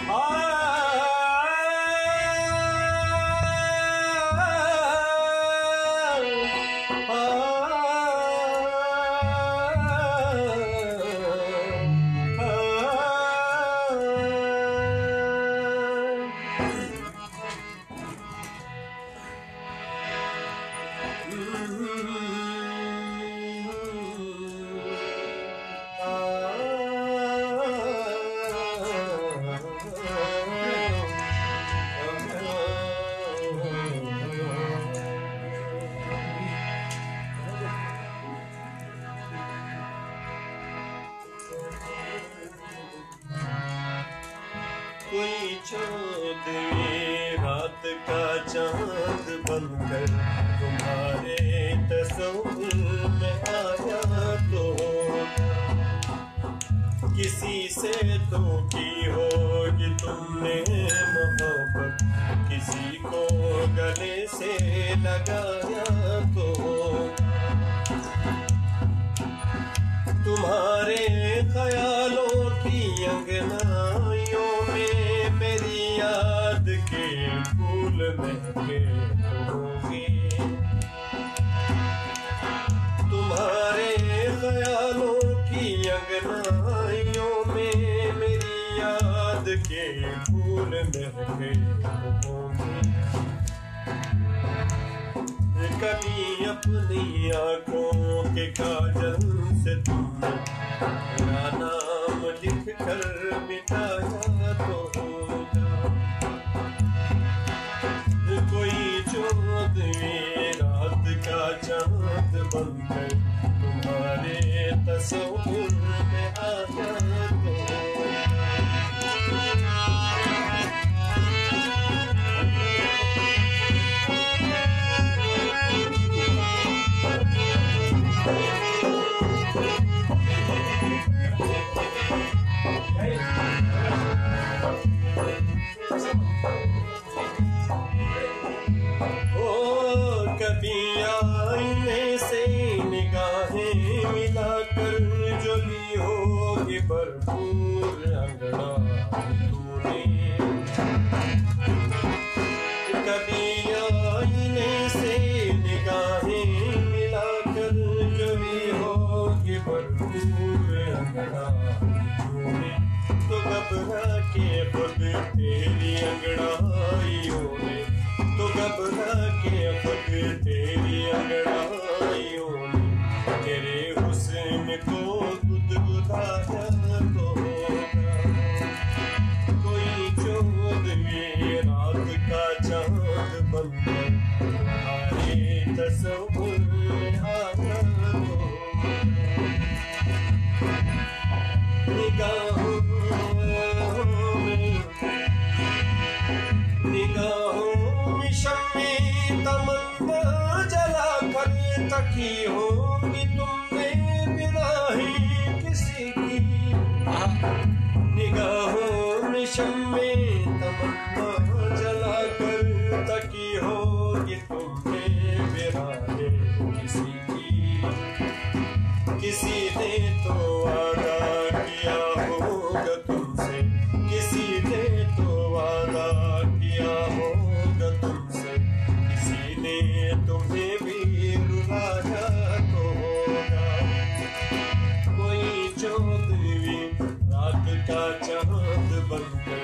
कोई चौदहवीं रात का चांद बनकर तुम्हारे तस्वीर में आया तो किसी से तो की होगी तुमने मोहब्बत, किसी को गले से लगाया तो तुम्हारे ख्यालों की अंगनाइयों में मेरी याद के फूल महके होंगे। तुम्हारे ख्यालों की अंगनाइयों में मेरी याद के फूल महके होंगे। कभी अपनी आंखों के काजल से तुमने मेरा नाम लिख कर मिटाया तो होगा। कोई चौदहवीं रात का चांद बनकर तुम्हारे तस्वीर में आया तो कभी आईने से निगाहें मिलाकर जो ली होगी भरपूर अंगड़ाई तूने। कभी आईने से निगाहें मिलाकर जो ली होगी भरपूर अंगड़ाई तूने। तो घबरा के खुद तेरी अंगड़ाइयों ने, तो घबरा के खुद तेरी अंगड़ाइयों ने तेरे हुस्न को गुदगुदाया तो होगा। कोई चौदहवीं रात का चांद बनकर तुम्हारे तस्वीर में आया तो निगाहों में शम्मे तमन्ना जला कर तकी होगी तुमने बिना ही किसी की। निगाहों में शम्मे तमन्ना जला कर तकी होगी तुमने बिना ही किसी की। किसी ने तो वादा किया होगा तुमसे, किसी ने तो वादा किया होगा तुमसे, किसी ने तुम्हें भी रुलाया तो होगा। कोई चौदहवीं रात का चांद बनकर